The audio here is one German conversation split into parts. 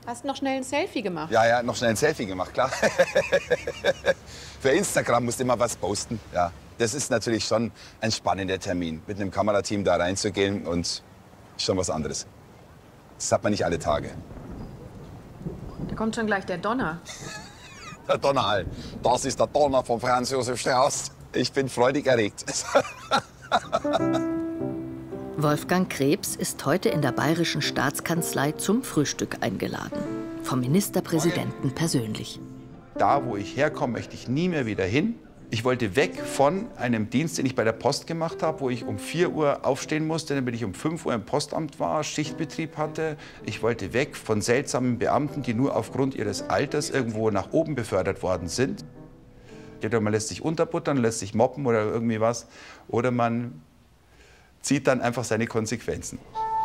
Hast noch schnell ein Selfie gemacht? Ja, ja, noch schnell ein Selfie gemacht, klar. Für Instagram musst du immer was posten, ja. Das ist natürlich schon ein spannender Termin, mit einem Kamerateam da reinzugehen und schon was anderes. Das hat man nicht alle Tage. Da kommt schon gleich der Donner. Der Donner, das ist der Donner von Franz Josef Strauß. Ich bin freudig erregt. Wolfgang Krebs ist heute in der Bayerischen Staatskanzlei zum Frühstück eingeladen. Vom Ministerpräsidenten persönlich. Da, wo ich herkomme, möchte ich nie mehr wieder hin. Ich wollte weg von einem Dienst, den ich bei der Post gemacht habe, wo ich um 4 Uhr aufstehen musste, damit ich um 5 Uhr im Postamt war, Schichtbetrieb hatte. Ich wollte weg von seltsamen Beamten, die nur aufgrund ihres Alters irgendwo nach oben befördert worden sind. Entweder man lässt sich unterbuttern, lässt sich mobben oder irgendwie was, oder man zieht dann einfach seine Konsequenzen.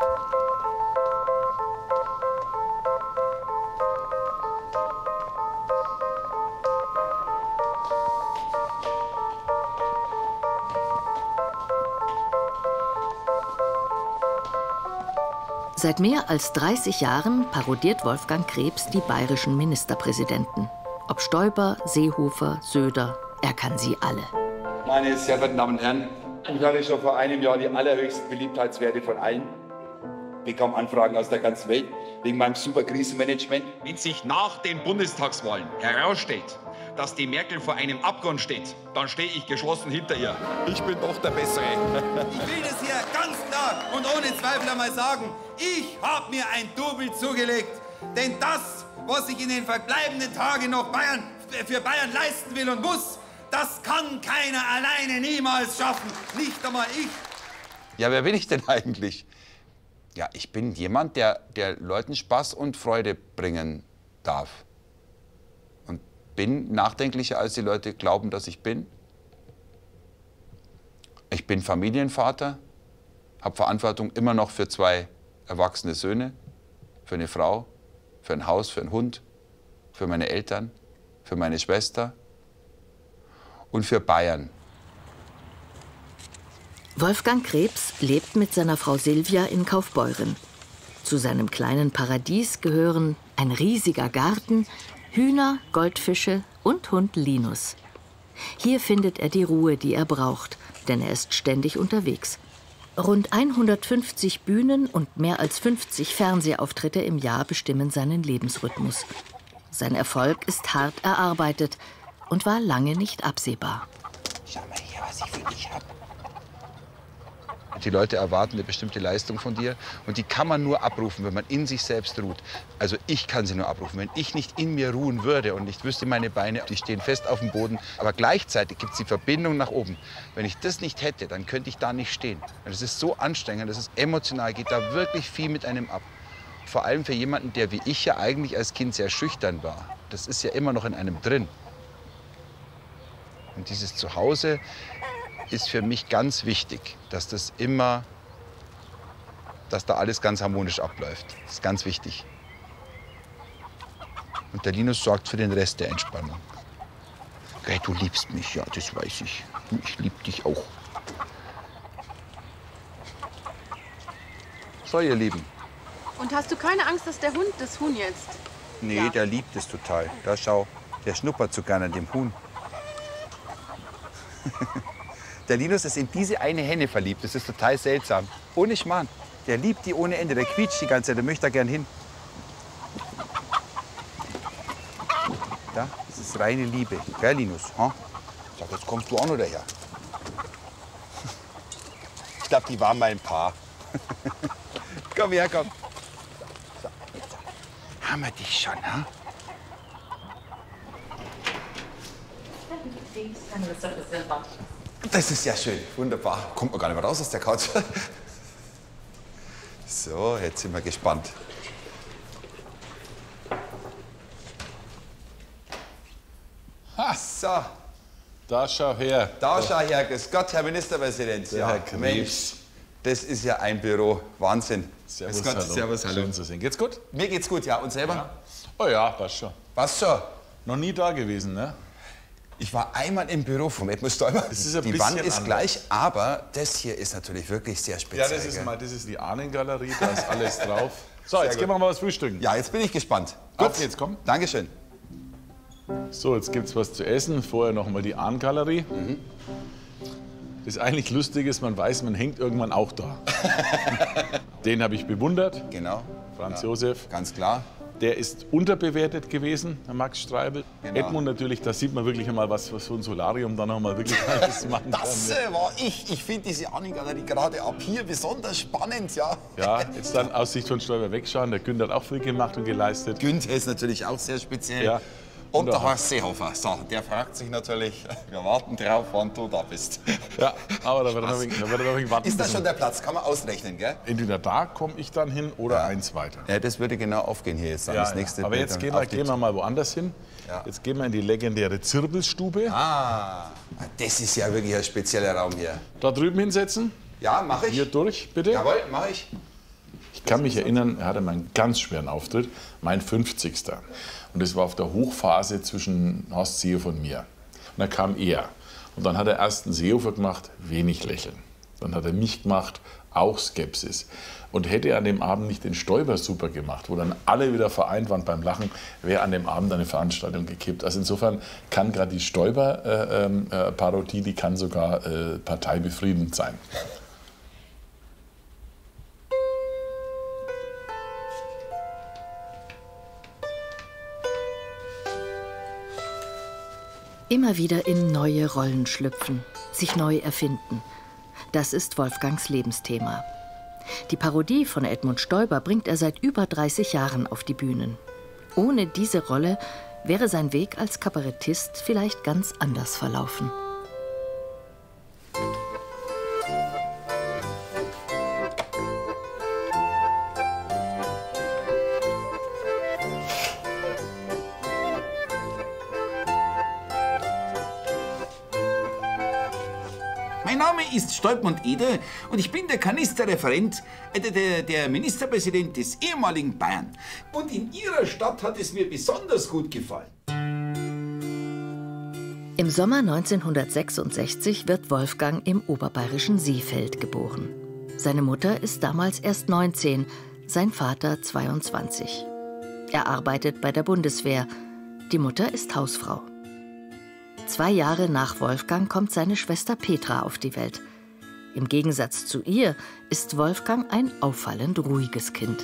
Seit mehr als 30 Jahren parodiert Wolfgang Krebs die bayerischen Ministerpräsidenten. Ob Stoiber, Seehofer, Söder, er kann sie alle. Meine sehr verehrten Damen und Herren, ich hatte schon vor einem Jahr die allerhöchsten Beliebtheitswerte von allen. Ich bekam Anfragen aus der ganzen Welt wegen meinem super Krisenmanagement. Wenn sich nach den Bundestagswahlen herausstellt, dass die Merkel vor einem Abgrund steht, dann stehe ich geschlossen hinter ihr. Ich bin doch der Bessere. Ich will das hier ganz klar und ohne Zweifel einmal sagen, ich habe mir ein Double zugelegt. Denn das, was ich in den verbleibenden Tagen noch für Bayern leisten will und muss, das kann keiner alleine niemals schaffen. Nicht einmal ich. Ja, wer bin ich denn eigentlich? Ja, ich bin jemand, der Leuten Spaß und Freude bringen darf. Und bin nachdenklicher, als die Leute glauben, dass ich bin. Ich bin Familienvater, habe Verantwortung immer noch für 2 erwachsene Söhne, für eine Frau, für ein Haus, für einen Hund, für meine Eltern, für meine Schwester und für Bayern. Wolfgang Krebs lebt mit seiner Frau Silvia in Kaufbeuren. Zu seinem kleinen Paradies gehören ein riesiger Garten, Hühner, Goldfische und Hund Linus. Hier findet er die Ruhe, die er braucht, denn er ist ständig unterwegs. Rund 150 Bühnen und mehr als 50 Fernsehauftritte im Jahr bestimmen seinen Lebensrhythmus. Sein Erfolg ist hart erarbeitet und war lange nicht absehbar. Schau mal hier, was ich für dich habe. Die Leute erwarten eine bestimmte Leistung von dir und die kann man nur abrufen, wenn man in sich selbst ruht. Also ich kann sie nur abrufen. Wenn ich nicht in mir ruhen würde und ich wüsste, meine Beine, die stehen fest auf dem Boden, aber gleichzeitig gibt es die Verbindung nach oben. Wenn ich das nicht hätte, dann könnte ich da nicht stehen. Das ist so anstrengend, das ist emotional, geht da wirklich viel mit einem ab. Vor allem für jemanden, der wie ich ja eigentlich als Kind sehr schüchtern war. Das ist ja immer noch in einem drin. Und dieses Zuhause ist für mich ganz wichtig, dass da alles ganz harmonisch abläuft. Das ist ganz wichtig. Und der Linus sorgt für den Rest der Entspannung. Okay, du liebst mich, ja, das weiß ich. Ich liebe dich auch. So, ihr Lieben. Und hast du keine Angst, dass der Hund das Huhn jetzt... Nee, Ja. der liebt es total. Da schau, der schnuppert so gerne an dem Huhn. Der Linus ist in diese eine Henne verliebt. Das ist total seltsam. Ohne Schmarrn. Der liebt die ohne Ende. Der quietscht die ganze Zeit. Der möchte da gern hin. Da, das ist reine Liebe. Gell, Linus? Ha? Sag, jetzt kommst du auch noch daher. Ich glaube, die waren mal ein Paar. Komm her, komm. So, jetzt haben wir dich schon, ha? Das ist ja schön, wunderbar. Kommt man gar nicht mehr raus aus der Couch. So, jetzt sind wir gespannt. Ha, So, da schau her. da schau her. Grüß Gott, Herr Ministerpräsident. Der Herr Krebs. Mensch, das ist ja ein Büro. Wahnsinn. Servus, Grüß Gott, hallo. servus, hallo. Schön zu sehen. Geht's gut? Mir geht's gut, ja. Und selber? Ja. Oh ja, passt schon. Was so? Noch nie da gewesen, ne? Ich war einmal im Büro vom Edmund Stoiber. Das ist ein die bisschen Wand ist anders. gleich, aber das hier ist natürlich wirklich sehr speziell. Ja, das ist, gell? das ist die Ahnengalerie, da ist alles drauf. So, jetzt gut. gehen wir mal was frühstücken. Ja, jetzt bin ich gespannt. Auf geht's, komm. Dankeschön. So, jetzt gibt's was zu essen. Vorher noch mal die Ahnengalerie. Das eigentlich Lustige ist, man weiß, man hängt irgendwann auch da. Den habe ich bewundert, Genau, Franz Josef. ganz klar. Der ist unterbewertet gewesen, der Max Streibel. Genau. Edmund natürlich, da sieht man wirklich einmal, was so ein Solarium da noch mal wirklich alles machen kann. Das war ich. Ich finde diese Ahnengalerie gerade ab hier besonders spannend, ja. Ja, jetzt dann aus Sicht von Stoiber wegschauen. Der Günther hat auch viel gemacht und geleistet. Günther ist natürlich auch sehr speziell. Ja. Und der Horst Seehofer. So, der fragt sich natürlich, wir warten drauf, wann du da bist. Ja, aber da wird er noch ein wenig warten Ist das müssen. schon der Platz? Kann man ausrechnen, gell? Entweder da komme ich dann hin oder eins weiter. Ja, das würde genau aufgehen hier jetzt. Dann Ja, das nächste aber Bild jetzt dann gehen auf wir, die- gehen wir mal woanders hin. Ja. Jetzt gehen wir in die legendäre Zirbelstube. Ah, das ist ja wirklich ein spezieller Raum hier. Da drüben hinsetzen. Ja, mache ich. Hier durch, bitte. Jawohl, mache ich. Ich kann mich erinnern, er hatte mal einen ganz schweren Auftritt, mein 50. Und das war auf der Hochphase zwischen Horst Seehofer und mir. Und da kam er. Und dann hat er erst einen Seehofer gemacht, wenig Lächeln. Dann hat er mich gemacht, auch Skepsis. Und hätte er an dem Abend nicht den Stoiber super gemacht, wo dann alle wieder vereint waren beim Lachen, wäre an dem Abend eine Veranstaltung gekippt. Also insofern kann gerade die Stoiber-Parodie, die kann sogar parteibefriedend sein. Immer wieder in neue Rollen schlüpfen, sich neu erfinden. Das ist Wolfgangs Lebensthema. Die Parodie von Edmund Stoiber bringt er seit über 30 Jahren auf die Bühnen. Ohne diese Rolle wäre sein Weg als Kabarettist vielleicht ganz anders verlaufen. Mein Name ist Stolpmund Eder und ich bin der Kanisterreferent, der Ministerpräsident des ehemaligen Bayern. Und in Ihrer Stadt hat es mir besonders gut gefallen. Im Sommer 1966 wird Wolfgang im oberbayerischen Seefeld geboren. Seine Mutter ist damals erst 19, sein Vater 22. Er arbeitet bei der Bundeswehr. Die Mutter ist Hausfrau. 2 Jahre nach Wolfgang kommt seine Schwester Petra auf die Welt. Im Gegensatz zu ihr ist Wolfgang ein auffallend ruhiges Kind.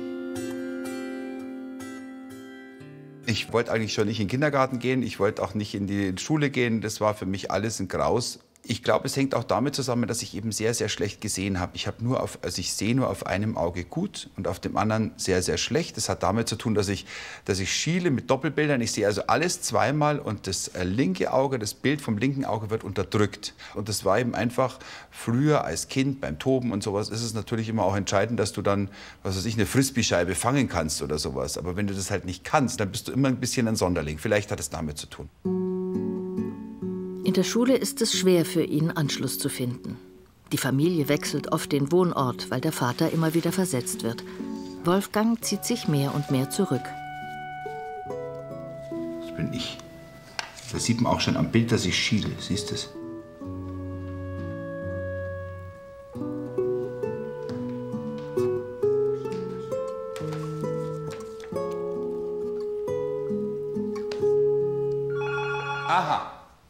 Ich wollte eigentlich schon nicht in den Kindergarten gehen, ich wollte auch nicht in die Schule gehen. Das war für mich alles ein Graus. Ich glaube, es hängt auch damit zusammen, dass ich eben sehr, sehr schlecht gesehen habe. Ich sehe nur auf einem Auge gut und auf dem anderen sehr, sehr schlecht. Das hat damit zu tun, dass ich schiele mit Doppelbildern. Ich sehe also alles zweimal und das linke Auge, das Bild vom linken Auge wird unterdrückt. Und das war eben einfach früher als Kind beim Toben und sowas ist es natürlich immer auch entscheidend, dass du dann, was weiß ich, eine Frisbee-Scheibe fangen kannst oder sowas. Aber wenn du das halt nicht kannst, dann bist du immer ein bisschen ein Sonderling. Vielleicht hat es damit zu tun. In der Schule ist es schwer für ihn, Anschluss zu finden. Die Familie wechselt oft den Wohnort, weil der Vater immer wieder versetzt wird. Wolfgang zieht sich mehr und mehr zurück. Das bin ich. Das sieht man auch schon am Bild, dass ich schiele. Siehst du es? Aha.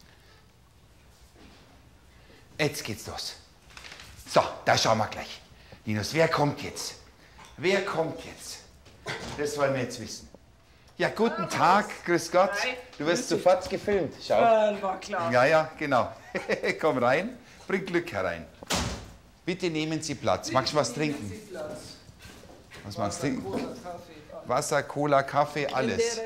Jetzt geht's los. So, da schauen wir gleich. Linus, wer kommt jetzt? Wer kommt jetzt? Das wollen wir jetzt wissen. Ja, guten Tag, grüß Gott. Du wirst sofort gefilmt. Schau. War klar. Ja, ja, genau. Komm rein, bring Glück herein. Bitte nehmen Sie Platz. Magst du was trinken? Was magst du trinken? Wasser, Cola, Kaffee, alles.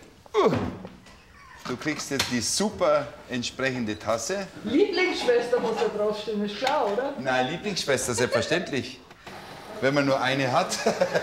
Du kriegst jetzt die super entsprechende Tasse. Lieblingsschwester muss da draufstehen, ist klar, oder? Nein, Lieblingsschwester, selbstverständlich. Wenn man nur eine hat.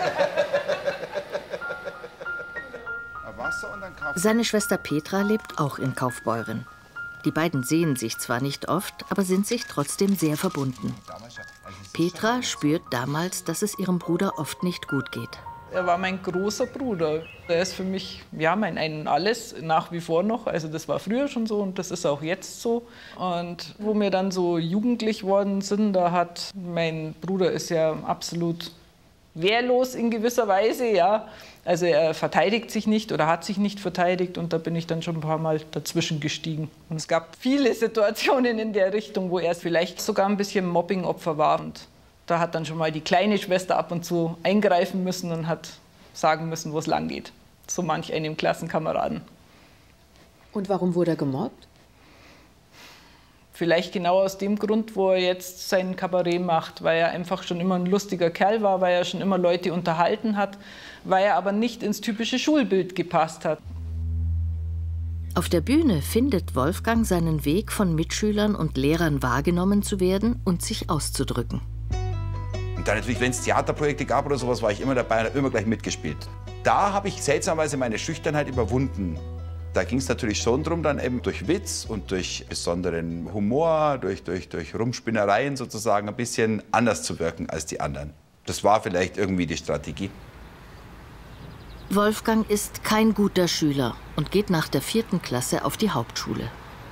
Wasser und dann Kaffee. Seine Schwester Petra lebt auch in Kaufbeuren. Die beiden sehen sich zwar nicht oft, aber sind sich trotzdem sehr verbunden. Petra spürt damals, dass es ihrem Bruder oft nicht gut geht. Er war mein großer Bruder. Er ist für mich ja, mein Ein und Alles, nach wie vor noch. Also das war früher schon so und das ist auch jetzt so. Und wo wir dann so jugendlich worden sind, da hat mein Bruder ist ja absolut wehrlos in gewisser Weise, ja. Also er verteidigt sich nicht oder hat sich nicht verteidigt und da bin ich dann schon ein paar Mal dazwischen gestiegen. Und es gab viele Situationen in der Richtung, wo er vielleicht sogar ein bisschen Mobbing-Opfer war. Und da hat dann schon mal die kleine Schwester ab und zu eingreifen müssen und hat sagen müssen, wo es lang geht. So manch einem Klassenkameraden. Und warum wurde er gemobbt? Vielleicht genau aus dem Grund, wo er jetzt sein Kabarett macht, weil er einfach schon immer ein lustiger Kerl war, weil er schon immer Leute unterhalten hat, weil er aber nicht ins typische Schulbild gepasst hat. Auf der Bühne findet Wolfgang seinen Weg, von Mitschülern und Lehrern wahrgenommen zu werden und sich auszudrücken. Und dann natürlich, wenn es Theaterprojekte gab oder sowas, war ich immer dabei und habe immer gleich mitgespielt. Da habe ich seltsamerweise meine Schüchternheit überwunden. Da ging es natürlich schon darum, dann eben durch Witz und durch besonderen Humor, durch Rumspinnereien sozusagen ein bisschen anders zu wirken als die anderen. Das war vielleicht irgendwie die Strategie. Wolfgang ist kein guter Schüler und geht nach der 4. Klasse auf die Hauptschule.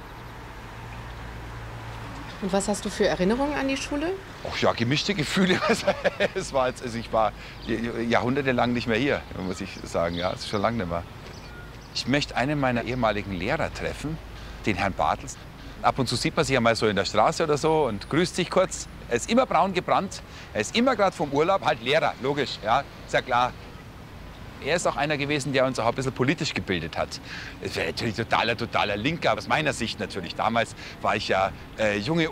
Und was hast du für Erinnerungen an die Schule? Ach ja, gemischte Gefühle. Es war jetzt, also ich war jahrhundertelang nicht mehr hier, muss ich sagen. Ja, es ist schon lange nicht mehr. Ich möchte einen meiner ehemaligen Lehrer treffen, den Herrn Bartels. Ab und zu sieht man sich ja mal so in der Straße oder so und grüßt sich kurz. Er ist immer braun gebrannt, er ist immer gerade vom Urlaub, halt Lehrer, logisch, ja, ist ja klar. Er ist auch einer gewesen, der uns auch ein bisschen politisch gebildet hat. Es wäre natürlich totaler Linker, aus meiner Sicht natürlich. Damals war ich ja junge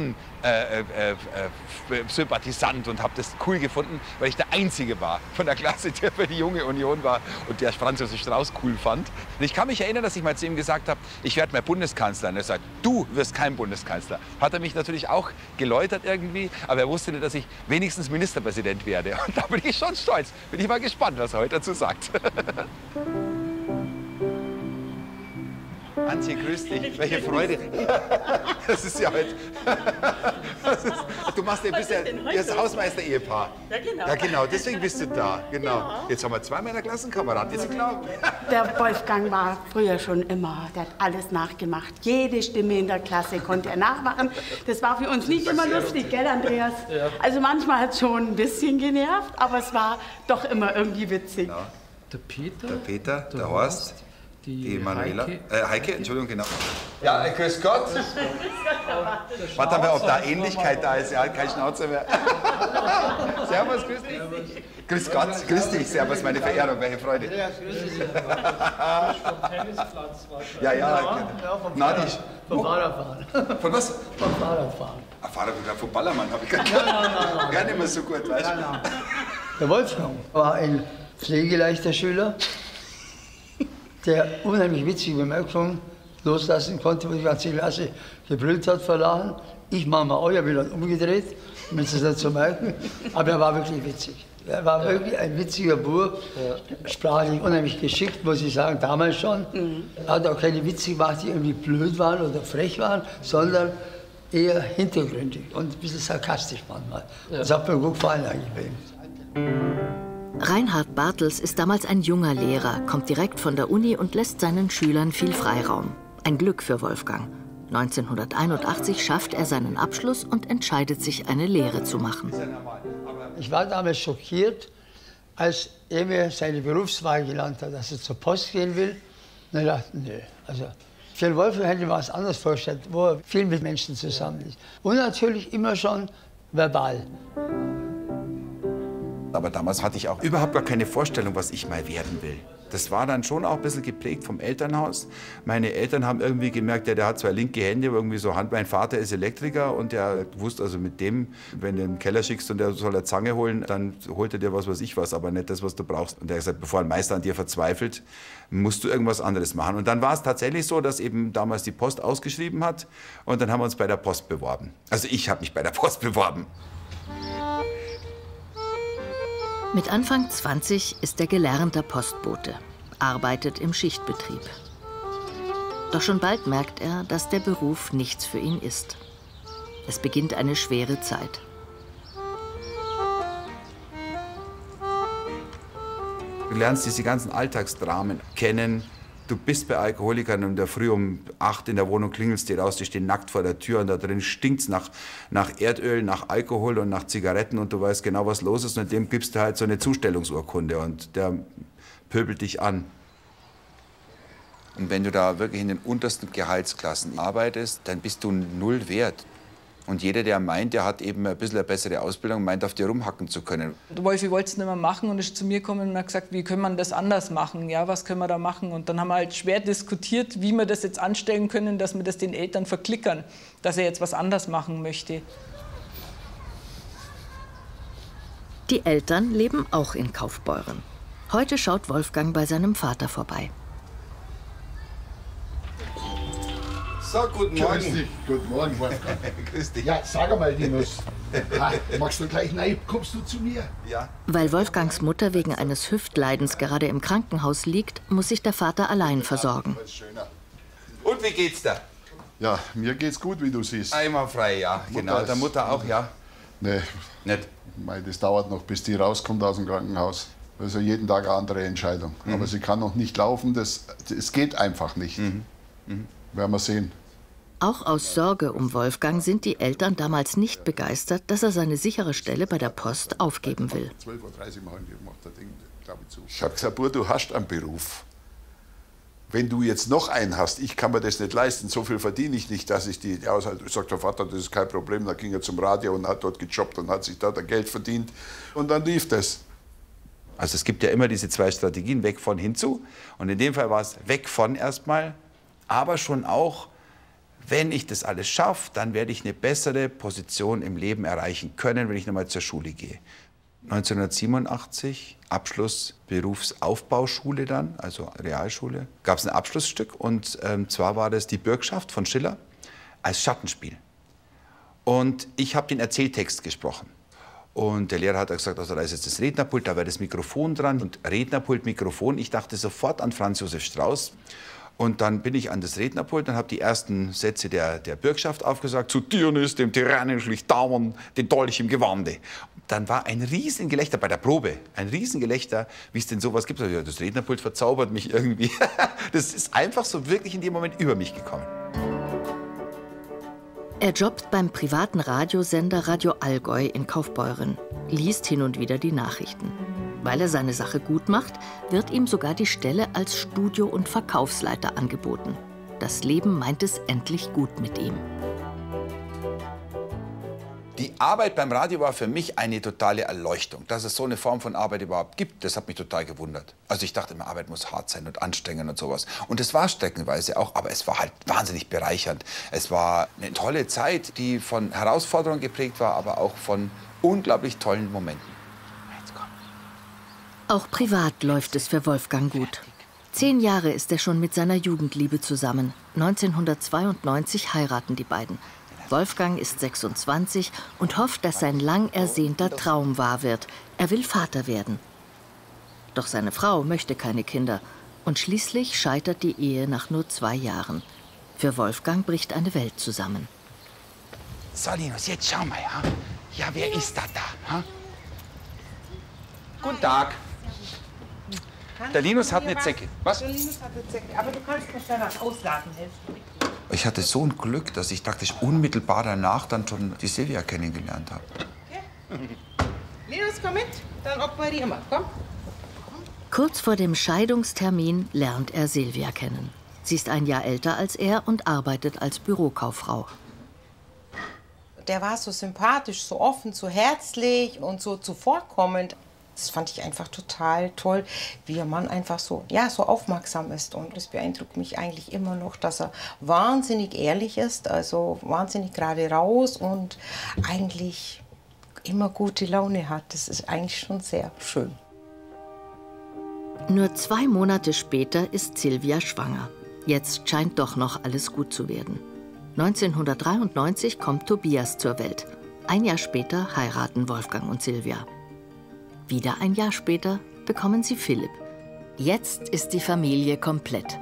Union-Sympathisant und habe das cool gefunden, weil ich der Einzige war von der Klasse, der für die junge Union war und der Franz Josef Strauß cool fand. Und ich kann mich erinnern, dass ich mal zu ihm gesagt habe, ich werde mal Bundeskanzler. Und er sagt, du wirst kein Bundeskanzler. Hat er mich natürlich auch geläutert irgendwie, aber er wusste nicht, dass ich wenigstens Ministerpräsident werde. Und da bin ich schon stolz. Bin ich mal gespannt, was er heute dazu sagt. Antje, grüß dich. Welche Freude. Das ist ja heute. Du machst ja bisher das Hausmeister-Ehepaar. Ja, genau. Ja, genau. Deswegen bist du da. Genau. Ja. Jetzt haben wir 2 meiner Klassenkameraden. Ist klar. Der Wolfgang war früher schon immer, der hat alles nachgemacht. Jede Stimme in der Klasse konnte er nachmachen. Das war für uns nicht immer lustig, gell, Andreas? Ja. Also manchmal hat es schon ein bisschen genervt, aber es war doch immer irgendwie witzig. Ja. Der Peter, der Horst, die Manuela, Heike, Entschuldigung, genau. Ja, grüß Gott. Warte mal, ob da Ähnlichkeit da ist. Ja, kein Schnauzer mehr. Servus, grüß dich. Grüß Gott, grüß dich. Servus, meine Verehrung, welche Freude. Ja, grüß dich. Vom Tennisplatz wahrscheinlich. Ja, vom Fahrradfahren. Von was? Vom Fahrradfahren. Fahrradfahren, vom Ballermann habe ich gar nicht mehr so gut, weißt du. Der Wolfgang war ein pflegeleichter Schüler, der unheimlich witzige Bemerkungen loslassen konnte, wo die ganze Klasse gebrüllt hat vor Lachen. Ich mache mal euer, bin dann umgedreht, um es nicht zu merken. Aber er war wirklich witzig. Er war wirklich ein witziger Bub, sprachlich unheimlich geschickt, muss ich sagen, damals schon. Er hat auch keine Witze gemacht, die irgendwie blöd waren oder frech waren, sondern eher hintergründig und ein bisschen sarkastisch manchmal. Das hat mir gut gefallen eigentlich bei ihm. Reinhard Bartels ist damals ein junger Lehrer, kommt direkt von der Uni und lässt seinen Schülern viel Freiraum. Ein Glück für Wolfgang. 1981 schafft er seinen Abschluss und entscheidet sich, eine Lehre zu machen. Ich war damals schockiert, als er mir seine Berufswahl genannt hat, dass er zur Post gehen will. Und ich dachte, nö. Also, für den Wolfgang hätte ich mir was anderes vorgestellt, wo er viel mit Menschen zusammen ist. Und natürlich immer schon verbal. Aber damals hatte ich auch überhaupt gar keine Vorstellung, was ich mal werden will. Das war dann schon auch ein bisschen geprägt vom Elternhaus. Meine Eltern haben irgendwie gemerkt, ja, der hat 2 linke Hände, irgendwie so Hand. Mein Vater ist Elektriker und der wusste also mit dem, wenn du in den Keller schickst und der soll eine Zange holen, dann holt er dir was weiß ich was, aber nicht das, was du brauchst. Und der hat gesagt, bevor ein Meister an dir verzweifelt, musst du irgendwas anderes machen. Und dann war es tatsächlich so, dass eben damals die Post ausgeschrieben hat und dann haben wir uns bei der Post beworben. Also ich habe mich bei der Post beworben. Mit Anfang 20 ist er gelernter Postbote, arbeitet im Schichtbetrieb. Doch schon bald merkt er, dass der Beruf nichts für ihn ist. Es beginnt eine schwere Zeit. Du lernst diese ganzen Alltagsdramen kennen Du bist bei Alkoholikern in der Früh um 8 in der Wohnung, klingelst die raus, die stehen nackt vor der Tür und da drin stinkt's nach Erdöl, nach Alkohol und nach Zigaretten und du weißt genau, was los ist und dem gibst du halt so eine Zustellungsurkunde und der pöbelt dich an. Und wenn du da wirklich in den untersten Gehaltsklassen arbeitest, dann bist du null wert. Und jeder, der meint, der hat eben ein bisschen eine bessere Ausbildung, meint, auf dir rumhacken zu können. Wolfi wollte es nicht mehr machen und ist zu mir gekommen und hat gesagt, wie können wir das anders machen? Ja, was können wir da machen? Und dann haben wir halt schwer diskutiert, wie wir das jetzt anstellen können, dass wir das den Eltern verklickern, dass er jetzt was anders machen möchte. Die Eltern leben auch in Kaufbeuren. Heute schaut Wolfgang bei seinem Vater vorbei. So, guten Morgen. Grüß dich. Guten Morgen, Wolfgang. Grüß dich. Ja, sag einmal, Linus. Magst du gleich rein? Kommst du zu mir? Ja. Weil Wolfgangs Mutter wegen eines Hüftleidens gerade im Krankenhaus liegt, muss sich der Vater allein versorgen. Und wie geht's da? Ja, mir geht's gut, wie du siehst. Einwandfrei, ja. Genau, der Mutter auch, ja. Nee, nicht. Das dauert noch, bis die rauskommt aus dem Krankenhaus. Also jeden Tag eine andere Entscheidung. Aber sie kann noch nicht laufen, es geht einfach nicht. Werden wir sehen. Auch aus Sorge um Wolfgang sind die Eltern damals nicht begeistert, dass er seine sichere Stelle bei der Post aufgeben will. 12:30 Uhr macht das Ding, glaube ich, zu. Ich habe gesagt, Bur, du hast einen Beruf. Wenn du jetzt noch einen hast, ich kann mir das nicht leisten, so viel verdiene ich nicht, dass ich die aushalte. Sagt der Vater, das ist kein Problem. Dann ging er zum Radio und hat dort gejobbt und hat sich da Geld verdient. Und dann lief das. Also es gibt ja immer diese zwei Strategien, weg von, hinzu. Und in dem Fall war es weg von erstmal, aber schon auch, wenn ich das alles schaffe, dann werde ich eine bessere Position im Leben erreichen können, wenn ich nochmal zur Schule gehe. 1987, Abschluss Berufsaufbauschule dann, also Realschule, gab es ein Abschlussstück und zwar war das die Bürgschaft von Schiller als Schattenspiel. Und ich habe den Erzähltext gesprochen. Und der Lehrer hat gesagt, also da ist jetzt das Rednerpult, da wäre das Mikrofon dran. Und Rednerpult, Mikrofon, ich dachte sofort an Franz Josef Strauß. Und dann bin ich an das Rednerpult und habe die ersten Sätze der Bürgschaft aufgesagt. Zu Dionys, dem Tyrannen, schlicht Daumen, den Dolch im Gewande. Dann war ein Riesengelächter bei der Probe, ein Riesengelächter, wie es denn sowas gibt. Ja, das Rednerpult verzaubert mich irgendwie. Das ist einfach so wirklich in dem Moment über mich gekommen. Er jobbt beim privaten Radiosender Radio Allgäu in Kaufbeuren, liest hin und wieder die Nachrichten. Weil er seine Sache gut macht, wird ihm sogar die Stelle als Studio- und Verkaufsleiter angeboten. Das Leben meint es endlich gut mit ihm. Die Arbeit beim Radio war für mich eine totale Erleuchtung. Dass es so eine Form von Arbeit überhaupt gibt, das hat mich total gewundert. Also ich dachte immer, Arbeit muss hart sein und anstrengend und sowas. Und es war streckenweise auch, aber es war halt wahnsinnig bereichernd. Es war eine tolle Zeit, die von Herausforderungen geprägt war, aber auch von unglaublich tollen Momenten. Auch privat läuft es für Wolfgang gut. 10 Jahre ist er schon mit seiner Jugendliebe zusammen. 1992 heiraten die beiden. Wolfgang ist 26 und hofft, dass sein lang ersehnter Traum wahr wird. Er will Vater werden. Doch seine Frau möchte keine Kinder. Und schließlich scheitert die Ehe nach nur 2 Jahren. Für Wolfgang bricht eine Welt zusammen. So, Linus, jetzt schau mal, ja? Ja, wer ist da? Ha? Guten Tag. Der Linus hat eine Zecke. Was? Der Linus hat eine Zecke, aber du kannst mir schnell was ausladen helfen. Ich hatte so ein Glück, dass ich praktisch unmittelbar danach dann schon die Silvia kennengelernt habe. Okay. Linus, komm mit, dann operieren wir. Komm. Kurz vor dem Scheidungstermin lernt er Silvia kennen. Sie ist ein Jahr älter als er und arbeitet als Bürokauffrau. Der war so sympathisch, so offen, so herzlich und so zuvorkommend. Das fand ich einfach total toll, wie ein Mann einfach so, ja, so aufmerksam ist. Und das beeindruckt mich eigentlich immer noch, dass er wahnsinnig ehrlich ist, also wahnsinnig gerade raus und eigentlich immer gute Laune hat. Das ist eigentlich schon sehr schön. Nur 2 Monate später ist Silvia schwanger. Jetzt scheint doch noch alles gut zu werden. 1993 kommt Tobias zur Welt. 1 Jahr später heiraten Wolfgang und Silvia. Wieder 1 Jahr später bekommen sie Philipp. Jetzt ist die Familie komplett.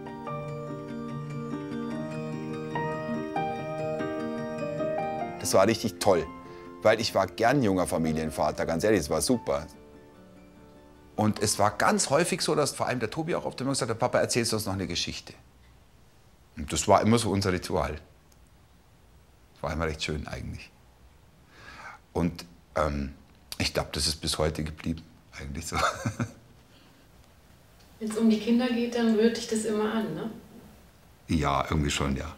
Das war richtig toll, weil ich war gern junger Familienvater, ganz ehrlich, es war super. Und es war ganz häufig so, dass vor allem der Tobi auch oft immer gesagt hat, Papa, erzählst du uns noch eine Geschichte. Und das war immer so unser Ritual. Das war immer recht schön eigentlich. Und ich glaube, das ist bis heute geblieben, eigentlich so. Wenn es um die Kinder geht, dann rührt dich das immer an, ne? Ja, irgendwie schon, ja.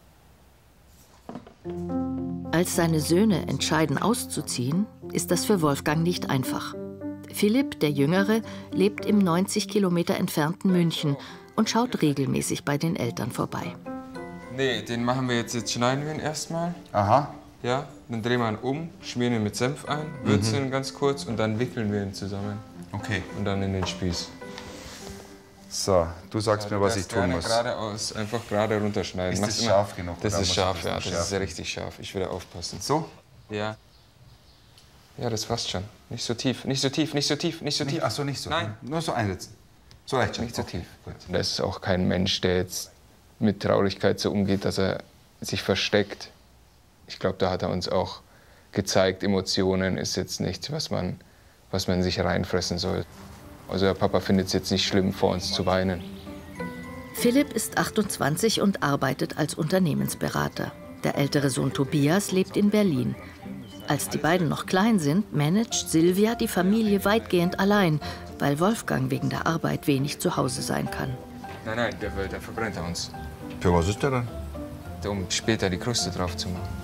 Als seine Söhne entscheiden, auszuziehen, ist das für Wolfgang nicht einfach. Philipp, der Jüngere, lebt im 90 Kilometer entfernten München und schaut regelmäßig bei den Eltern vorbei. Nee, den machen wir jetzt schneiden wir ihn erstmal. Aha. Ja, dann drehen wir ihn um, schmieren ihn mit Senf ein, würzen ihn ganz kurz und dann wickeln wir ihn zusammen. Okay. Und dann in den Spieß. So, du sagst mir, was ich tun muss. Geradeaus, einfach gerade runterschneiden. Ist das scharf genug? Das ist scharf, ja. Das Das ist richtig scharf. Ich will aufpassen. So? Ja. Ja, das passt schon. Nicht so tief, nicht so tief, nicht so tief, nicht so tief. Ach so, nicht so. Nein. Nur so einsetzen. So reicht schon. Nicht so tief. Da ist auch kein Mensch, der jetzt mit Traurigkeit so umgeht, dass er sich versteckt. Ich glaube, da hat er uns auch gezeigt, Emotionen ist jetzt nichts, was man sich reinfressen soll. Also der Papa findet es jetzt nicht schlimm, vor uns zu weinen. Philipp ist 28 und arbeitet als Unternehmensberater. Der ältere Sohn Tobias lebt in Berlin. Als die beiden noch klein sind, managt Silvia die Familie weitgehend allein, weil Wolfgang wegen der Arbeit wenig zu Hause sein kann. Nein, der verbrennt er uns. Für was ist der dann? Um später die Kruste drauf zu machen.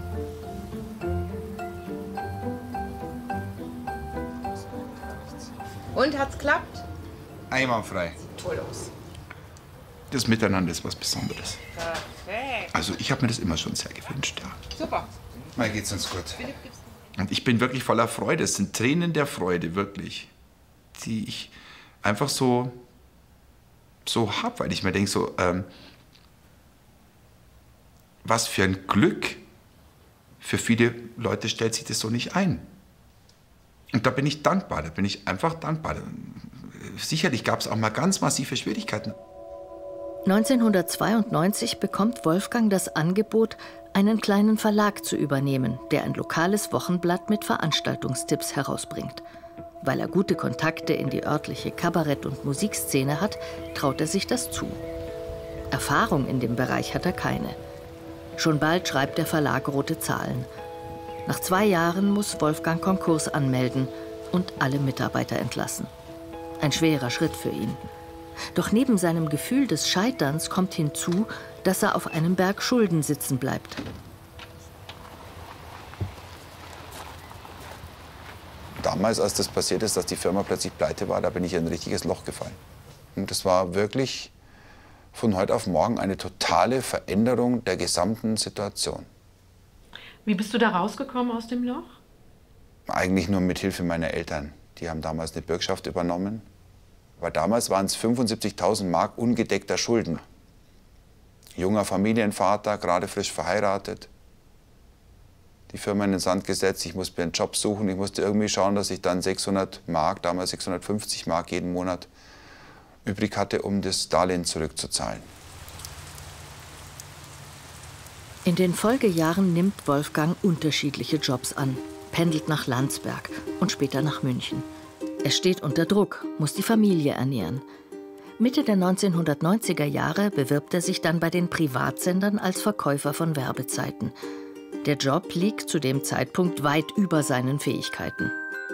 Und hat's geklappt? Einwandfrei. Toll aus. Das Miteinander ist was Besonderes. Perfekt. Also ich habe mir das immer schon sehr gewünscht, ja. Super. Mal geht's uns gut. Und ich bin wirklich voller Freude. Es sind Tränen der Freude, wirklich. Die ich einfach so habe, weil ich mir denke, so, was für ein Glück. Für viele Leute stellt sich das so nicht ein. Und da bin ich dankbar, da bin ich einfach dankbar. Sicherlich gab es auch mal ganz massive Schwierigkeiten. 1992 bekommt Wolfgang das Angebot, einen kleinen Verlag zu übernehmen, der ein lokales Wochenblatt mit Veranstaltungstipps herausbringt. Weil er gute Kontakte in die örtliche Kabarett- und Musikszene hat, traut er sich das zu. Erfahrung in dem Bereich hat er keine. Schon bald schreibt der Verlag rote Zahlen. Nach 2 Jahren muss Wolfgang Konkurs anmelden und alle Mitarbeiter entlassen. Ein schwerer Schritt für ihn. Doch neben seinem Gefühl des Scheiterns kommt hinzu, dass er auf einem Berg Schulden sitzen bleibt. Damals, als das passiert ist, dass die Firma plötzlich pleite war, da bin ich in ein richtiges Loch gefallen. Und das war wirklich von heute auf morgen eine totale Veränderung der gesamten Situation. Wie bist du da rausgekommen aus dem Loch? Eigentlich nur mit Hilfe meiner Eltern. Die haben damals eine Bürgschaft übernommen. Aber damals waren es 75.000 Mark ungedeckter Schulden. Junger Familienvater, gerade frisch verheiratet. Die Firma in den Sand gesetzt, ich musste mir einen Job suchen. Ich musste irgendwie schauen, dass ich dann 600 Mark, damals 650 Mark jeden Monat übrig hatte, um das Darlehen zurückzuzahlen. In den Folgejahren nimmt Wolfgang unterschiedliche Jobs an, pendelt nach Landsberg und später nach München. Er steht unter Druck, muss die Familie ernähren. Mitte der 1990er Jahre bewirbt er sich dann bei den Privatsendern als Verkäufer von Werbezeiten. Der Job liegt zu dem Zeitpunkt weit über seinen Fähigkeiten.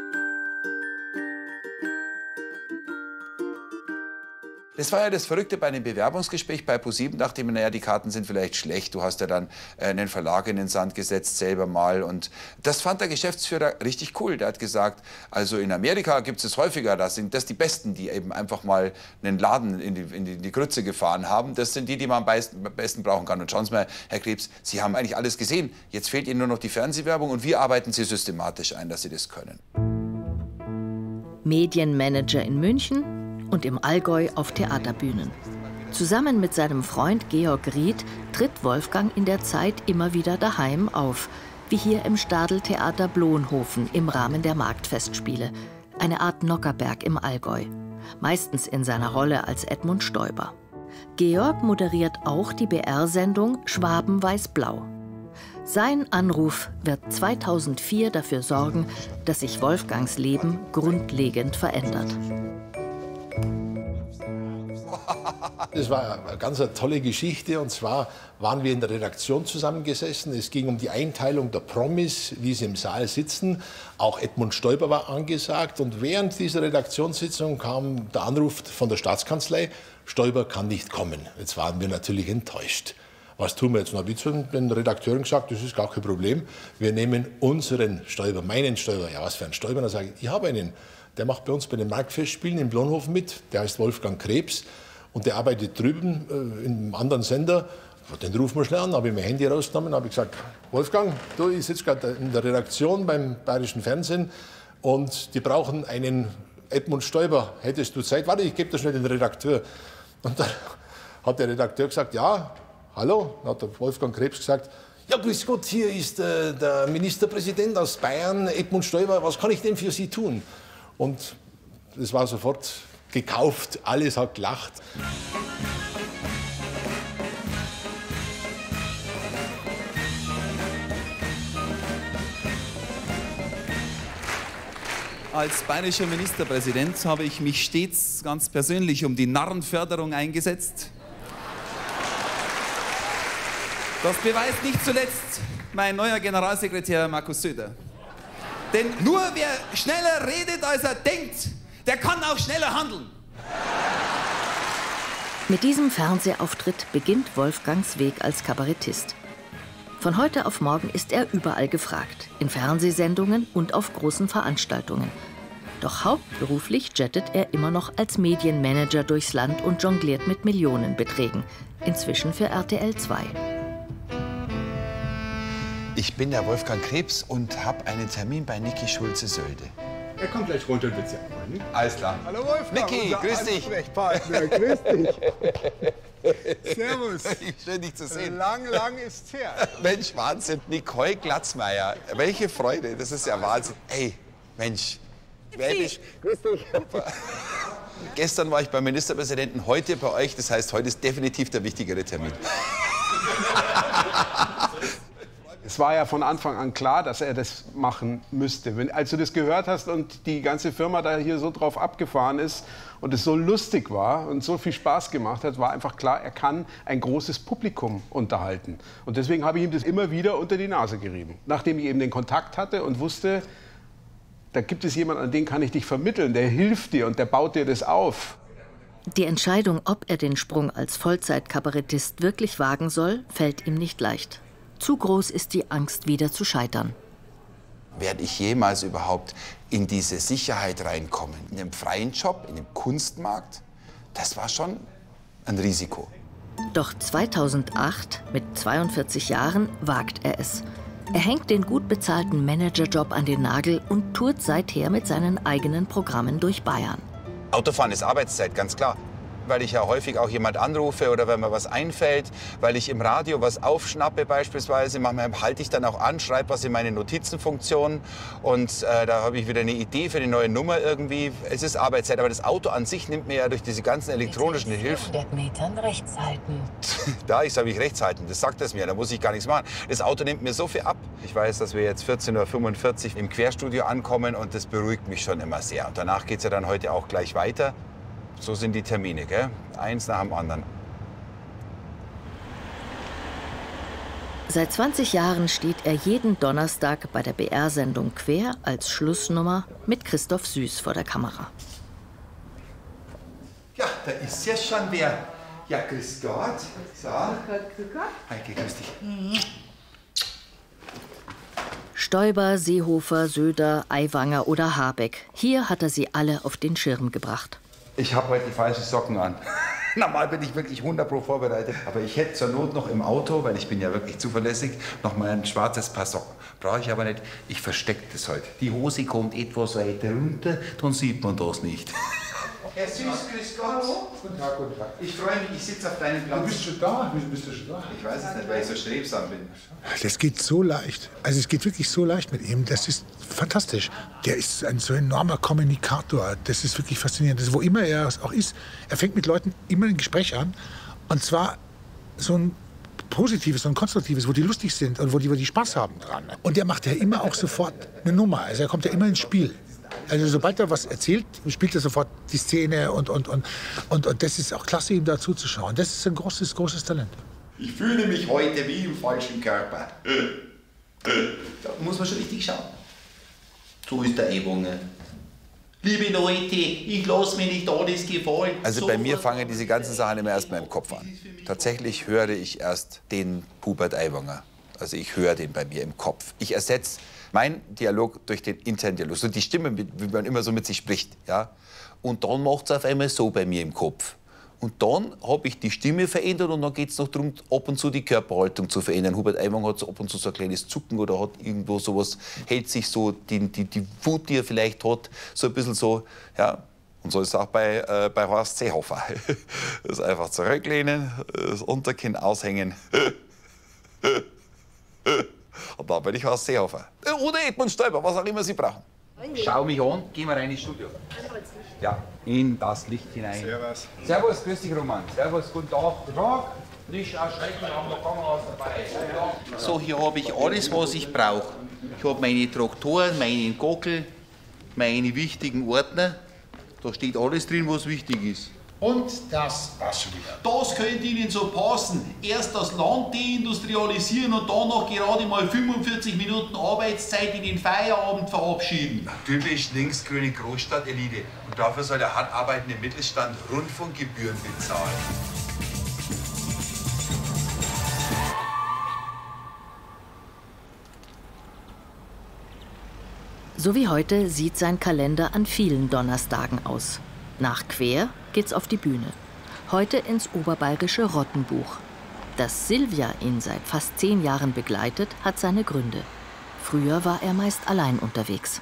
Das war ja das Verrückte bei einem Bewerbungsgespräch bei ProSieben. Dachte ich mir, naja, die Karten sind vielleicht schlecht. Du hast ja dann einen Verlag in den Sand gesetzt, selber mal. Und das fand der Geschäftsführer richtig cool. Der hat gesagt, also in Amerika gibt es häufiger, das sind das die Besten, die eben einfach mal einen Laden in die Grütze gefahren haben. Das sind die man am besten brauchen kann. Und schauen Sie mal, Herr Krebs, Sie haben eigentlich alles gesehen. Jetzt fehlt Ihnen nur noch die Fernsehwerbung und wir arbeiten Sie systematisch ein, dass Sie das können. Medienmanager in München und im Allgäu auf Theaterbühnen. Zusammen mit seinem Freund Georg Ried tritt Wolfgang in der Zeit immer wieder daheim auf, wie hier im Stadeltheater Bloenhofen im Rahmen der Marktfestspiele, eine Art Nockerberg im Allgäu, meistens in seiner Rolle als Edmund Stoiber. Georg moderiert auch die BR-Sendung Schwaben weiß blau. Sein Anruf wird 2004 dafür sorgen, dass sich Wolfgangs Leben grundlegend verändert. Das war eine ganz tolle Geschichte. Und zwar waren wir in der Redaktion zusammengesessen. Es ging um die Einteilung der Promis, wie sie im Saal sitzen. Auch Edmund Stoiber war angesagt. Und während dieser Redaktionssitzung kam der Anruf von der Staatskanzlei, Stoiber kann nicht kommen. Jetzt waren wir natürlich enttäuscht. Was tun wir jetzt? Dann habe ich zu den Redakteuren gesagt, das ist gar kein Problem. Wir nehmen unseren Stoiber, meinen Stoiber. Ja, was für ein Stoiber? Dann sage ich habe einen. Der macht bei uns bei den Marktfestspielen in Blonhofen mit. Der heißt Wolfgang Krebs. Und der arbeitet drüben in einem anderen Sender. Den rufen wir schnell an, habe ich mein Handy rausgenommen, habe gesagt, Wolfgang, du, ich sitze gerade in der Redaktion beim Bayerischen Fernsehen und die brauchen einen Edmund Stoiber. Hättest du Zeit? Warte, ich gebe dir schnell den Redakteur. Und dann hat der Redakteur gesagt, ja, hallo. Dann hat der Wolfgang Krebs gesagt, ja, grüß Gott, hier ist der Ministerpräsident aus Bayern, Edmund Stoiber, was kann ich denn für Sie tun? Und das war sofort gekauft, alles hat gelacht. Als bayerischer Ministerpräsident habe ich mich stets ganz persönlich um die Narrenförderung eingesetzt. Das beweist nicht zuletzt mein neuer Generalsekretär Markus Söder. Denn nur wer schneller redet, als er denkt, der kann auch schneller handeln. Mit diesem Fernsehauftritt beginnt Wolfgangs Weg als Kabarettist. Von heute auf morgen ist er überall gefragt, in Fernsehsendungen und auf großen Veranstaltungen. Doch hauptberuflich jettet er immer noch als Medienmanager durchs Land und jongliert mit Millionenbeträgen, inzwischen für RTL 2. Ich bin der Wolfgang Krebs und habe einen Termin bei Niki Schulze-Sölde. Er kommt gleich runter und wird Sie abholen. Alles klar. Hallo Wolfgang, Niki, grüß dich. Ansprechpartner, grüß dich. Servus. Schön, dich zu sehen. Lang ist's her. Mensch, Wahnsinn. Nicole Glatzmeier. Welche Freude. Das ist ja Wahnsinn. Ey, Mensch. Grüß dich. Gestern war ich beim Ministerpräsidenten, heute bei euch. Das heißt, heute ist definitiv der wichtigere Termin. Es war ja von Anfang an klar, dass er das machen müsste. Als du das gehört hast und die ganze Firma da hier so drauf abgefahren ist und es so lustig war und so viel Spaß gemacht hat, war einfach klar, er kann ein großes Publikum unterhalten. Und deswegen habe ich ihm das immer wieder unter die Nase gerieben. Nachdem ich eben den Kontakt hatte und wusste, da gibt es jemanden, an den kann ich dich vermitteln, der hilft dir und der baut dir das auf. Die Entscheidung, ob er den Sprung als Vollzeitkabarettist wirklich wagen soll, fällt ihm nicht leicht. Zu groß ist die Angst, wieder zu scheitern. Werde ich jemals überhaupt in diese Sicherheit reinkommen? In einem freien Job, in einem Kunstmarkt? Das war schon ein Risiko. Doch 2008, mit 42 Jahren, wagt er es. Er hängt den gut bezahlten Managerjob an den Nagel und tourt seither mit seinen eigenen Programmen durch Bayern. Autofahren ist Arbeitszeit, ganz klar. Weil ich ja häufig auch jemand anrufe oder wenn mir was einfällt, weil ich im Radio was aufschnappe beispielsweise, manchmal halte ich dann auch an, schreibe was in meine Notizenfunktion und da habe ich wieder eine Idee für eine neue Nummer irgendwie. Es ist Arbeitszeit, aber das Auto an sich nimmt mir ja durch diese ganzen elektronischen Hilfen. 100 Metern rechts halten. Da soll ich rechts halten, das sagt es mir, da muss ich gar nichts machen. Das Auto nimmt mir so viel ab. Ich weiß, dass wir jetzt 14:45 Uhr im Querstudio ankommen und das beruhigt mich schon immer sehr. Und danach geht es ja dann heute auch gleich weiter. So sind die Termine, gell? Eins nach dem anderen. Seit 20 Jahren steht er jeden Donnerstag bei der BR-Sendung Quer als Schlussnummer mit Christoph Süß vor der Kamera. Ja, da ist ja schon wer. Ja, grüß Gott. So. Heike, grüß dich. Stoiber, Seehofer, Söder, Aiwanger oder Habeck. Hier hat er sie alle auf den Schirm gebracht. Ich habe heute die falschen Socken an. Normal bin ich wirklich 100% vorbereitet. Aber ich hätte zur Not noch im Auto, weil ich bin ja wirklich zuverlässig, noch mal ein schwarzes Paar Socken. Brauche ich aber nicht. Ich verstecke das heute. Die Hose kommt etwas weiter runter, dann sieht man das nicht. Herr Süß, grüß Gott. Hallo. Guten Tag, guten Tag. Ich freue mich, ich sitze auf deinem Platz. Du bist schon da? Wieso bist du schon da? Ich weiß es nicht, weil ich so strebsam bin. Das geht so leicht. Also es geht wirklich so leicht mit ihm. Das ist fantastisch. Der ist ein so enormer Kommunikator. Das ist wirklich faszinierend. Das, wo immer er auch ist, er fängt mit Leuten immer ein Gespräch an. Und zwar so ein Positives und Konstruktives, wo die lustig sind und wo die Spaß haben dran. Und der macht ja immer auch sofort eine Nummer. Also er kommt ja immer ins Spiel. Also sobald er was erzählt, spielt er sofort die Szene und das ist auch klasse, ihm da zuzuschauen. Das ist ein großes Talent. Ich fühle mich heute wie im falschen Körper. Da muss man schon richtig schauen. So ist der Ewunge. Liebe Leute, ich lasse mir nicht alles gefallen. Also bei mir fangen diese ganzen Sachen immer erst mal im Kopf an. Tatsächlich höre ich erst den Hubert Aiwanger. Also ich höre den bei mir im Kopf. Ich ersetze meinen Dialog durch den internen Dialog. So die Stimme, wie man immer so mit sich spricht. Ja? Und dann macht es auf einmal so bei mir im Kopf. Und dann habe ich die Stimme verändert und dann geht es noch darum, ab und zu die Körperhaltung zu verändern. Hubert Aiwanger hat so ab und zu so ein kleines Zucken oder hat irgendwo sowas, hält sich so die Wut, die er vielleicht hat, so ein bisschen so, ja. Und so ist es auch bei Horst Seehofer. Das einfach zurücklehnen, das Unterkinn aushängen. Und da bin ich Horst Seehofer. Oder Edmund Stoiber, was auch immer Sie brauchen. Schau mich an, gehen wir rein ins Studio. Ja, in das Licht hinein. Servus. Servus, grüß dich, Roman. Servus, guten Tag. Guten Tag. Nicht erschrecken, haben wir Kameras dabei. So, hier habe ich alles, was ich brauche. Ich habe meine Traktoren, meinen Gockel, meine wichtigen Ordner. Da steht alles drin, was wichtig ist. Und das war's schon wieder. Das könnte Ihnen so passen. Erst das Land deindustrialisieren und dann noch gerade mal 45 Minuten Arbeitszeit in den Feierabend verabschieden. Typisch linksgrüne Großstadtelite. Und dafür soll der hart arbeitende Mittelstand Rundfunkgebühren bezahlen. So wie heute sieht sein Kalender an vielen Donnerstagen aus. Nach Quer geht's auf die Bühne. Heute ins oberbayerische Rottenbuch. Dass Silvia ihn seit fast 10 Jahren begleitet, hat seine Gründe. Früher war er meist allein unterwegs.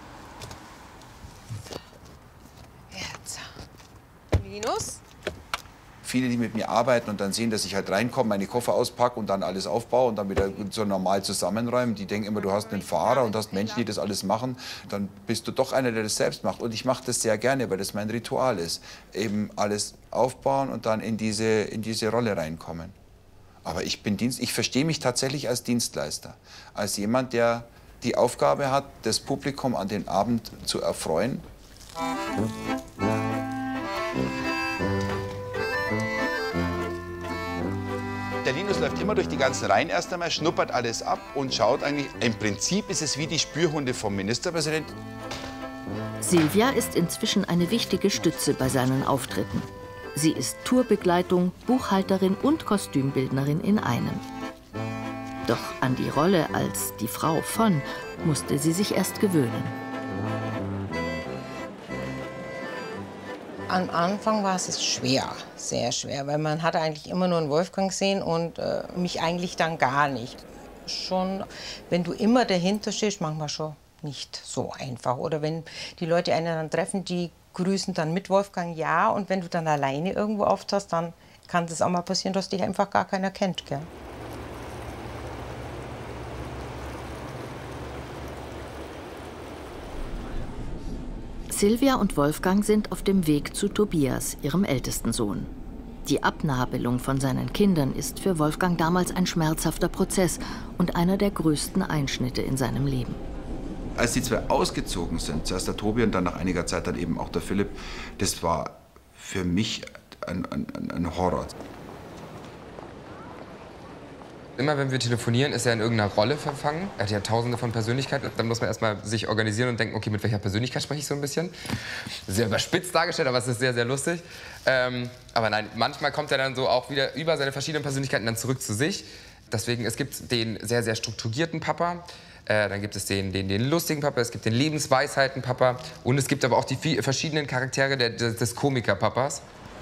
Jetzt. Linus? Viele, die mit mir arbeiten und dann sehen, dass ich halt reinkomme, meine Koffer auspacke und dann alles aufbaue und dann wieder so normal zusammenräume, die denken immer, du hast einen Fahrer und hast Menschen, die das alles machen. Dann bist du doch einer, der das selbst macht. Und ich mache das sehr gerne, weil das mein Ritual ist. Eben alles aufbauen und dann in diese Rolle reinkommen. Aber ich verstehe mich tatsächlich als Dienstleister. Als jemand, der die Aufgabe hat, das Publikum an den Abend zu erfreuen. Der Linus läuft immer durch die ganzen Reihen erst einmal, schnuppert alles ab und schaut eigentlich, im Prinzip ist es wie die Spürhunde vom Ministerpräsidenten. Silvia ist inzwischen eine wichtige Stütze bei seinen Auftritten. Sie ist Tourbegleitung, Buchhalterin und Kostümbildnerin in einem. Doch an die Rolle als die Frau von musste sie sich erst gewöhnen. Am Anfang war es schwer, sehr schwer, weil man hat eigentlich immer nur einen Wolfgang gesehen und mich eigentlich dann gar nicht. Schon, wenn du immer dahinter stehst, manchmal schon nicht so einfach. Oder wenn die Leute einen dann treffen, die grüßen dann mit Wolfgang, ja. Und wenn du dann alleine irgendwo auftauchst, dann kann das auch mal passieren, dass dich einfach gar keiner kennt, gell? Silvia und Wolfgang sind auf dem Weg zu Tobias, ihrem ältesten Sohn. Die Abnabelung von seinen Kindern ist für Wolfgang damals ein schmerzhafter Prozess und einer der größten Einschnitte in seinem Leben. Als die zwei ausgezogen sind, zuerst der Tobi und dann nach einiger Zeit dann eben auch der Philipp, das war für mich ein Horror. Immer wenn wir telefonieren, ist er in irgendeiner Rolle verfangen. Er hat ja tausende von Persönlichkeiten. Dann muss man erst mal sich organisieren und denken, okay, mit welcher Persönlichkeit spreche ich so ein bisschen. Sehr überspitzt dargestellt, aber es ist sehr, sehr lustig. Aber nein, manchmal kommt er dann so auch wieder über seine verschiedenen Persönlichkeiten dann zurück zu sich. Deswegen, es gibt den sehr, sehr strukturierten Papa. Dann gibt es den lustigen Papa, es gibt den Lebensweisheiten-Papa. Und es gibt aber auch die verschiedenen Charaktere des Komiker-Papas.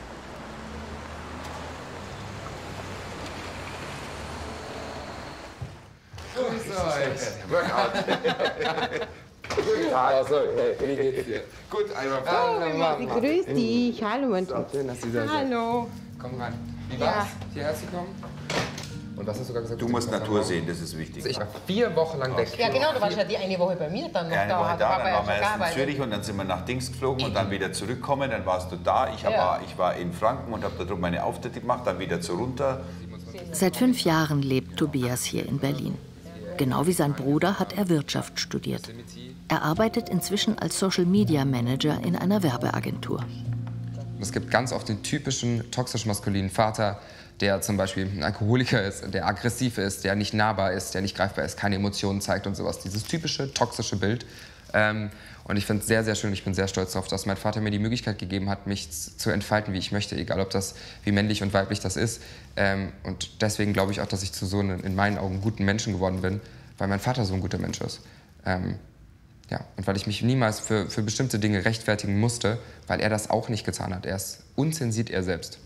Wie geht's dir? Gut, einmal. Grüß dich. Hallo, mein Schatz. Schön, dass Sie da sind. Hallo. Komm rein. Wie war's, hierher zu kommen? Und was hast du gerade gesagt? Du musst Natur sehen, das ist wichtig. Ich war 4 Wochen lang weg. Ja, genau, du warst ja die eine Woche bei mir dann noch eine da. Woche da, dann waren wir erst in Zürich und dann sind wir nach Dings geflogen und dann wieder zurückgekommen. Dann warst du da. Ich war in Franken und habe da drüben meine Auftritte gemacht, dann wieder zu runter. Seit 5 Jahren lebt Tobias hier in Berlin. Genau wie sein Bruder hat er Wirtschaft studiert. Er arbeitet inzwischen als Social-Media-Manager in einer Werbeagentur. Es gibt ganz oft den typischen toxisch-maskulinen Vater, der zum Beispiel ein Alkoholiker ist, der aggressiv ist, der nicht nahbar ist, der nicht greifbar ist, keine Emotionen zeigt und sowas. Dieses typische toxische Bild. Und ich finde es sehr, sehr schön, ich bin sehr stolz darauf, dass mein Vater mir die Möglichkeit gegeben hat, mich zu entfalten, wie ich möchte, egal ob das, wie männlich und weiblich das ist. Und deswegen glaube ich auch, dass ich zu so einem, in meinen Augen, guten Menschen geworden bin, weil mein Vater so ein guter Mensch ist. Ja, und weil ich mich niemals für bestimmte Dinge rechtfertigen musste, weil er das auch nicht getan hat. Er ist unzensiert er selbst.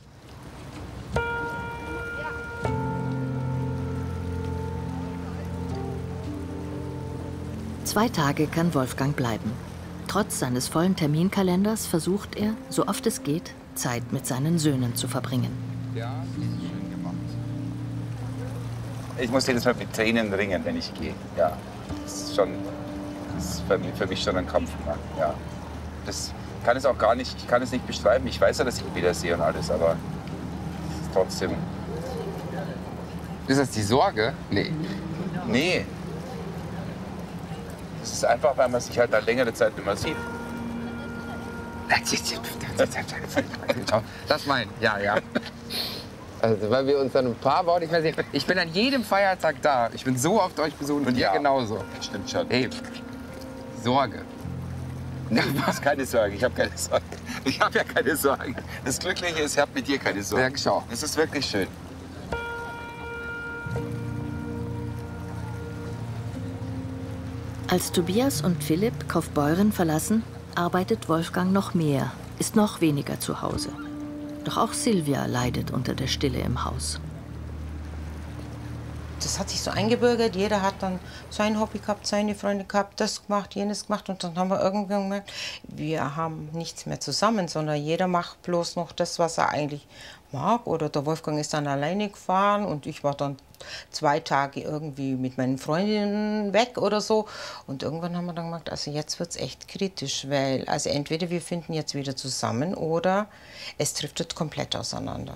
Zwei Tage kann Wolfgang bleiben. Trotz seines vollen Terminkalenders versucht er, so oft es geht, Zeit mit seinen Söhnen zu verbringen. Ja, das ist schön gemacht. Ich muss jedes Mal mit Tränen ringen, wenn ich gehe. Ja, das ist für mich schon ein Kampf. Ja. Das kann es auch gar nicht, ich kann es nicht beschreiben. Ich weiß ja, dass ich ihn wiedersehe und alles, aber es ist trotzdem. Ist das die Sorge? Nee. Nee. Es ist einfach, weil man sich halt eine längere Zeit nicht mehr sieht. Das meint, ja. Also, weil wir uns dann ein paar Worte nicht mehr sehen. Ich bin an jedem Feiertag da. Ich bin so oft euch besucht und ihr genauso. Stimmt schon. Hey, Sorge. Nee, du hast keine Sorge. Ich habe keine Sorge. Ich habe ja keine Sorgen. Das Glückliche ist, ich habe mit dir keine Sorgen. Ja, schau. Es ist wirklich schön. Als Tobias und Philipp Kaufbeuren verlassen, arbeitet Wolfgang noch mehr, ist noch weniger zu Hause. Doch auch Silvia leidet unter der Stille im Haus. Das hat sich so eingebürgert. Jeder hat dann sein Hobby gehabt, seine Freunde gehabt, das gemacht, jenes gemacht. Und dann haben wir irgendwann gemerkt, wir haben nichts mehr zusammen, sondern jeder macht bloß noch das, was er eigentlich mag. Oder der Wolfgang ist dann alleine gefahren und ich war dann 2 Tage irgendwie mit meinen Freundinnen weg oder so. Und irgendwann haben wir dann gemerkt, also jetzt wird es echt kritisch, weil also entweder wir finden jetzt wieder zusammen oder es driftet komplett auseinander.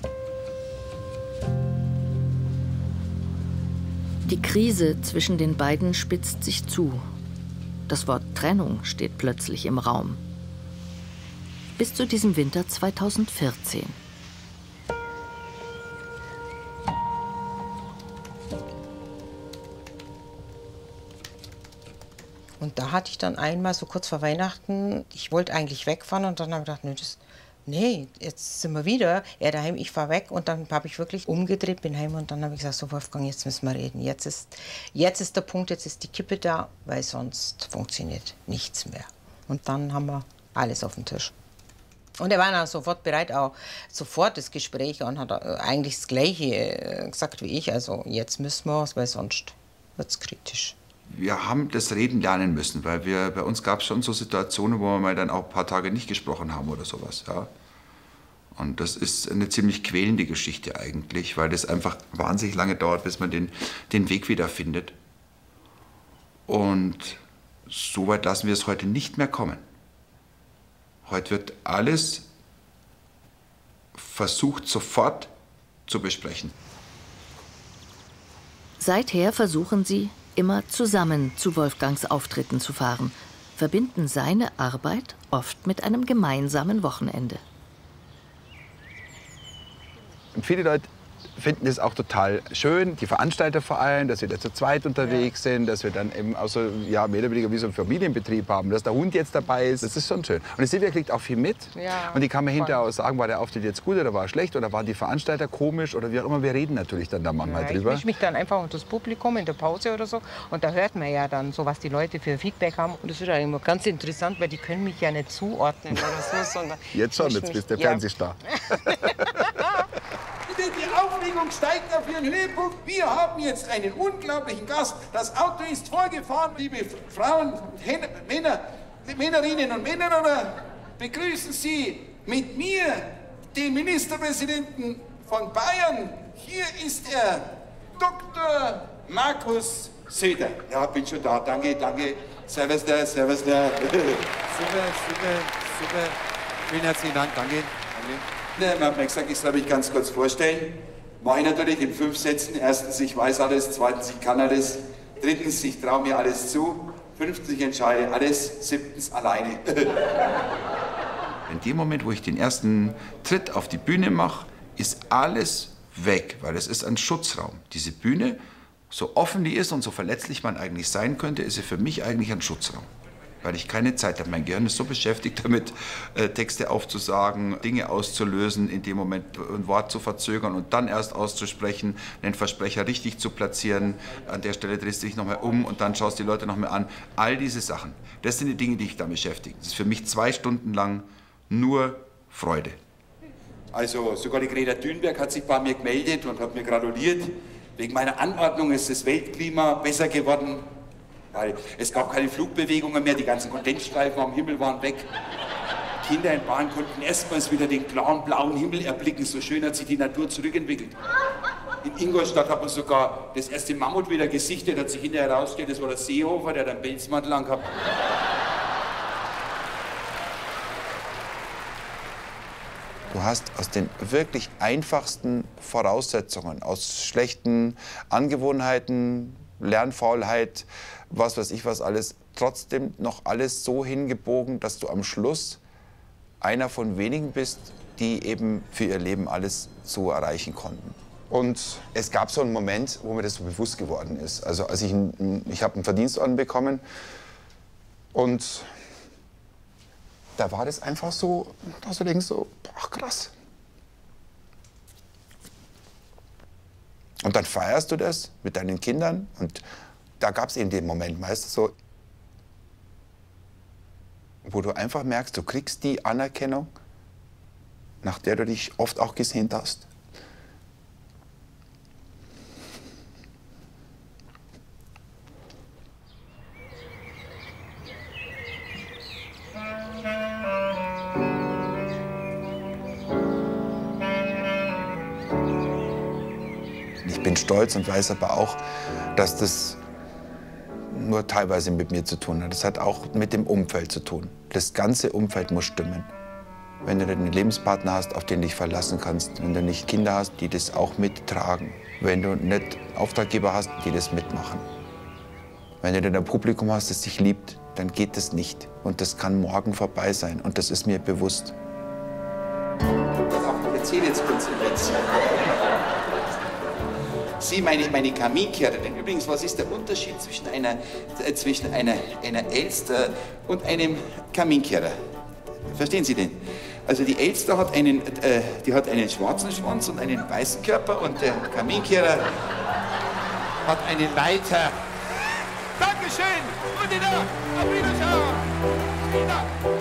Die Krise zwischen den beiden spitzt sich zu. Das Wort Trennung steht plötzlich im Raum. Bis zu diesem Winter 2014. Und da hatte ich dann einmal so kurz vor Weihnachten, ich wollte eigentlich wegfahren und dann habe ich gedacht, nee, jetzt sind wir wieder, er daheim, ich fahre weg. Und dann habe ich wirklich umgedreht, bin heim und dann habe ich gesagt, so Wolfgang, jetzt müssen wir reden. Jetzt ist der Punkt, jetzt ist die Kippe da, weil sonst funktioniert nichts mehr. Und dann haben wir alles auf dem Tisch. Und er war dann sofort bereit, auch sofort das Gespräch und hat eigentlich das Gleiche gesagt wie ich. Also jetzt müssen wir es, weil sonst wird es kritisch. Wir haben das Reden lernen müssen, weil bei uns gab es schon so Situationen, wo wir mal dann auch ein paar Tage nicht gesprochen haben oder sowas. Ja. Und das ist eine ziemlich quälende Geschichte eigentlich, weil das einfach wahnsinnig lange dauert, bis man den Weg wieder findet. Und so weit lassen wir es heute nicht mehr kommen. Heute wird alles versucht, sofort zu besprechen. Seither versuchen sie, immer zusammen zu Wolfgangs Auftritten zu fahren, verbinden seine Arbeit oft mit einem gemeinsamen Wochenende. Und viele Leute finden es auch total schön, die Veranstalter vor allem, dass wir da zu zweit unterwegs sind, dass wir dann eben auch so, ja, mehr oder weniger wie so einen Familienbetrieb haben, dass der Hund jetzt dabei ist. Das ist schon schön. Und die Silvia kriegt auch viel mit. Ja, und die kann mir hinterher auch sagen, war der Auftritt jetzt gut oder war er schlecht oder waren die Veranstalter komisch oder wie auch immer. Wir reden natürlich dann da manchmal drüber. Ich mische mich dann einfach unter das Publikum in der Pause oder so und da hört man ja dann so, was die Leute für Feedback haben. Und das ist ja immer ganz interessant, weil die können mich ja nicht zuordnen oder so. Sondern jetzt schon, jetzt bist du der Fernsehstar. Die Aufregung steigt auf ihren Höhepunkt. Wir haben jetzt einen unglaublichen Gast. Das Auto ist vorgefahren. Liebe Frauen, Männer, Männerinnen und Männer, begrüßen Sie mit mir den Ministerpräsidenten von Bayern. Hier ist er, Dr. Markus Söder. Ja, bin schon da. Danke. Servus da. Super. Vielen herzlichen Dank. Danke. Man hat mir gesagt, ich soll mich ganz kurz vorstellen. Mache ich natürlich in 5 Sätzen. Erstens, ich weiß alles. Zweitens, ich kann alles. Drittens, ich traue mir alles zu. 5. ich entscheide alles. 7. alleine. In dem Moment, wo ich den ersten Tritt auf die Bühne mache, ist alles weg, weil es ist ein Schutzraum. Diese Bühne, so offen die ist und so verletzlich man eigentlich sein könnte, ist sie für mich eigentlich ein Schutzraum. Weil ich keine Zeit habe. Mein Gehirn ist so beschäftigt damit, Texte aufzusagen, Dinge auszulösen, in dem Moment ein Wort zu verzögern und dann erst auszusprechen, den Versprecher richtig zu platzieren. An der Stelle drehst du dich nochmal um und dann schaust die Leute nochmal an. All diese Sachen, das sind die Dinge, die ich da beschäftige. Das ist für mich 2 Stunden lang nur Freude. Also sogar die Greta Thunberg hat sich bei mir gemeldet und hat mir gratuliert. Wegen meiner Anordnung ist das Weltklima besser geworden. Weil es gab keine Flugbewegungen mehr, die ganzen Kondensstreifen am Himmel waren weg. Kinder in Bahn konnten erstmals wieder den klaren blauen Himmel erblicken. So schön hat sich die Natur zurückentwickelt. In Ingolstadt hat man sogar das erste Mammut wieder gesichtet, hat sich hinterher herausgestellt, das war der Seehofer, der hat einen Pelzmantel angehabt. Du hast aus den wirklich einfachsten Voraussetzungen, aus schlechten Angewohnheiten, Lernfaulheit, was weiß ich was alles, trotzdem noch alles so hingebogen, dass du am Schluss einer von wenigen bist, die eben für ihr Leben alles so erreichen konnten. Und es gab so einen Moment, wo mir das so bewusst geworden ist. Also als ich habe einen Verdienstorden bekommen und da war das einfach so, dass du denkst so, ach krass. Und dann feierst du das mit deinen Kindern und da gab es eben den Moment meistens so, wo du einfach merkst, du kriegst die Anerkennung, nach der du dich oft auch gesehnt hast. Ich bin stolz und weiß aber auch, dass das nur teilweise mit mir zu tun hat. Das hat auch mit dem Umfeld zu tun. Das ganze Umfeld muss stimmen. Wenn du einen Lebenspartner hast, auf den du dich verlassen kannst, wenn du nicht Kinder hast, die das auch mittragen, wenn du nicht Auftraggeber hast, die das mitmachen. Wenn du dann ein Publikum hast, das dich liebt, dann geht das nicht. Und das kann morgen vorbei sein. Und das ist mir bewusst. Ich erzähle jetzt kurz etwas. Sie, meine Kaminkehrerin. Übrigens, was ist der Unterschied zwischen einer Elster und einem Kaminkehrer? Verstehen Sie den? Also die Elster hat einen schwarzen Schwanz und einen weißen Körper und der Kaminkehrer hat einen Leiter. Dankeschön! Und wieder! Auf Wiedersehen! Wieder.